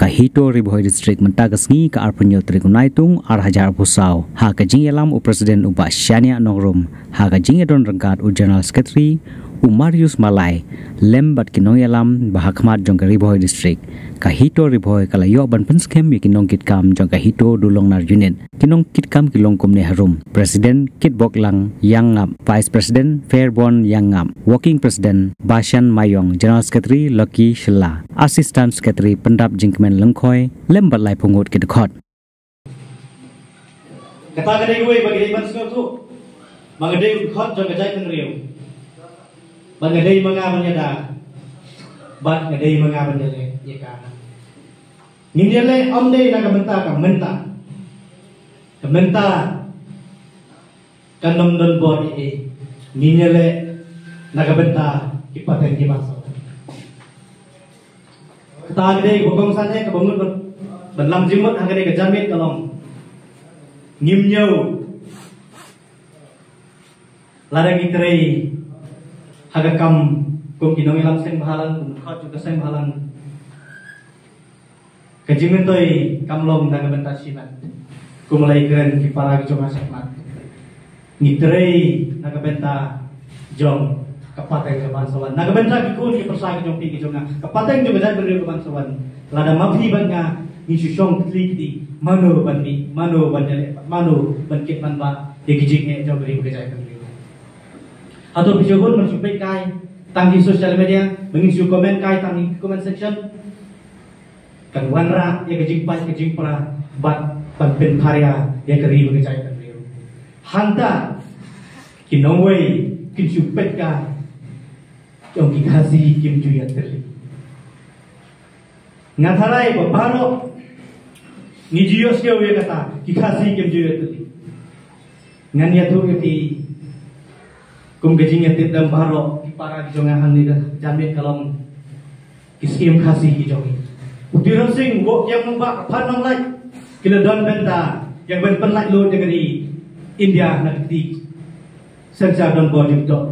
Kahito Riboy District mentagasngi ka arpunyo trigunaitung arhajar pusau ha kajing elam u presiden uba Shania Nongrum ha kajing edon rengkat u general secretary u Marius Malai lembat kinong elam bahakmat jong ka Riboy District Kahito Riboy kalayo ban penskem kinong kitkam jong Kahito dulong nar unit kinong kitkam kilong kumne harum presiden kitbok lang yang ngap vice president Fairbon yang ngap working president Bashan Mayong general secretary Lucky Shela assistant secretary pendap jingkmen lengkoi lembat lai pungut kitkot kata kadai gue bagi ban tu mengadai khot jong kajai tenriu mengadai menga menyada bat ngadai menga menyale ya ka ninjale omde na kamenta kanom don body ninjale na kabenta ipaten ki maso kata kadai bokong sane kabungut benlam jimut hangade kejamit kalong ngimnyau larang itrei hagakam kum kinong ilam seng bahalan kum khot juga seng bahalan kajimentoi kamlom daga benta simat kumulai keren ki para ki jonga sekmat ngitrei naga benta jong kapateng ke bansawan naga benta ki kun ki persagi jong pi ki jonga kapateng juga jai beri ke bansawan lada mafi banga ni susong kli mano banmi mano banjale mano bankit manba ye kijing e jong beri ke jai beri atau video pun mensupply kai tangki sosial media mengisi komen kai tangki comment section kan wanra ya kejing pra bat pen karya ya keri berjaya keriu hanta kinongwei kin supet kai jong kikasi kim juya terli ngatharai babaro ni jios ke we kata kikasi kim juya terli ngania tu ti kum kejing yatit dam baro para jongahan ni jamit kalong kiskim kasih kijongi Udiran sing wo yang membak panong lai kila don benta yang ben penlai lo dari India nanti senja don body dot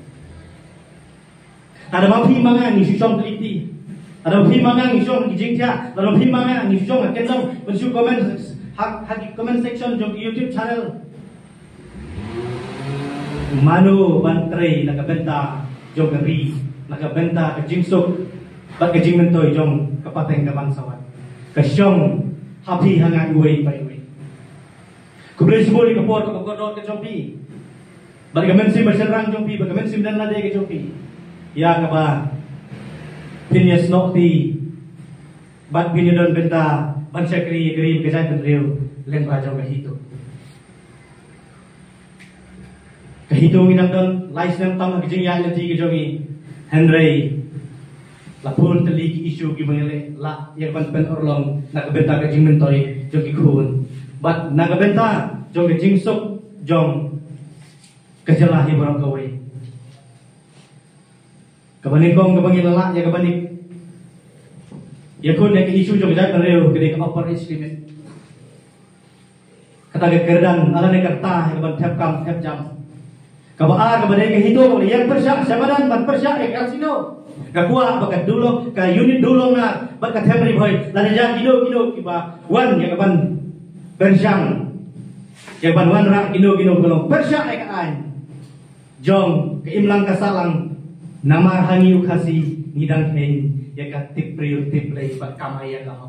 ada mapi mangan ni susong teliti ada mapi mangan ni susong kijingtia ada mapi mangan ni susong kendong mensu komen hak comment section jong YouTube channel manu bantrei nakabenta jong gari nakabenta kejingsuk bat kejing mentoi jong kapateng ke bangsawan kesyong hapi hangat gue pai gue kubeli sebuli ke por ke kodot ke jompi bat kemensim berserang jompi bat kemensim dan lade ke jompi ya kaba pinyas nokti bat pinyadon benta ban sekri geri ke jai penriu len bajong kahito nginang don lais nang tam kejing ya leti ke jongi Henry lapun teliki isu ki mengele la yang pen orlong nakabenta kejing mentoi jong ki khun bat nakabenta jong kejing sok jong kejelah hi borong kawai kabanik kong kabangi lala ya kabanik ya kun ya ki isu jong jai penreu gede ka upper age limit kata ke kerdan ala ne kerta ya kaban tep jam kabaa kabadai ke hitung yang persyak samadan ban persyak ke kasino kakua bakat dulong ka unit dulong na bakat hemri boy lada ja kido kiba wan ya kaban bersyang ya ban wan ra kido golong persyak ke an jong ke imlang kasalang nama hangi ukasi ngidang hen ya ka tip priu tip lay bat kamaya ka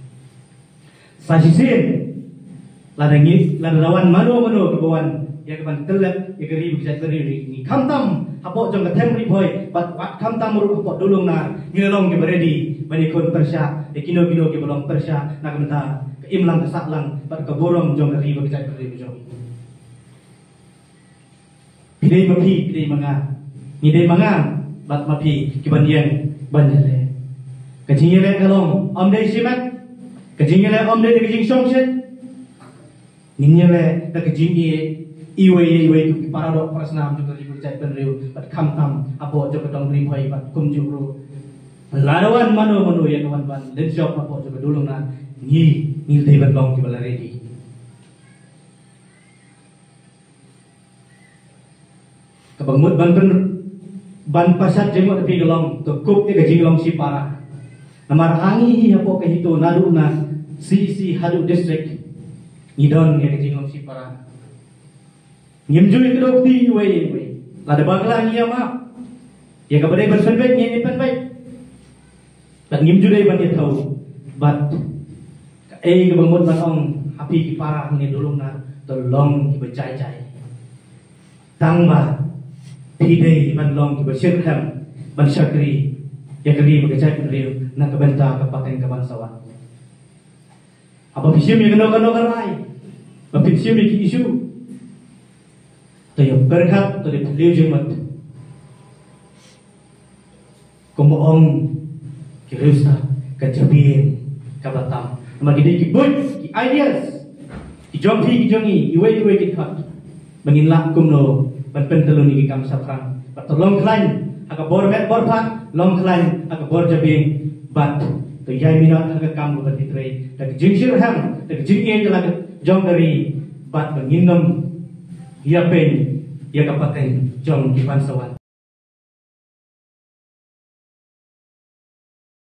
sasisin lada lawan mano ke bawan ya kaban telep ya keri bisa beri ni kamtam apo jong katem riboy bat kamtam ru apo dulung na ngilong ke beredi bani kon persya e kino ke bolong persya na kamta ke imlang ke saklang bat ke borong jong keri bisa beri jong pidei manga ni dei manga bat mapi ke bandian banjale kejingile kalong omdei simat kejingile omdei kejing songset ningyale ke kejingi iwe tu para dok prasnam juga dipercaya penriu bat kamtam apo jo kedong rim hoi bat kum juru larawan mano ya kawan ban den job apo jo kedulung na ni dei bat long ki bala ready kabangmut ban pasat jemot tepi gelong to kup ke jing long si para Namarahangi hapo kahito naru na si Haduk District ngidon ya kejingong si para ngimjui kedok di we lada bagla ngia ma ya kabadai bersenbet ngia ni penbet dan ngimjui ban dia tahu bat kebangun batong api ki para ni dulung na tolong ki becai-cai tangba pidei ban long ki bersirham ban syakri ya keri becai penriu na kebenta kapaten kebangsaan apa visium yang kena karai apa visium yang isu tayo berkat tayo beliau jemat kumboong kirusta kajabin kabatam nama gede ki boy ki ideas ki jompi ki jongi iwe ki khat menginlak kumno ban pentelun ki kam safran patolong klain aga bor met bor phat long klain aga bor jabin bat to yai minat aga kam bat itre dak jingsir ham dak jingye lag jong dari bat menginam ya pen ya kapaten jong ki pansawan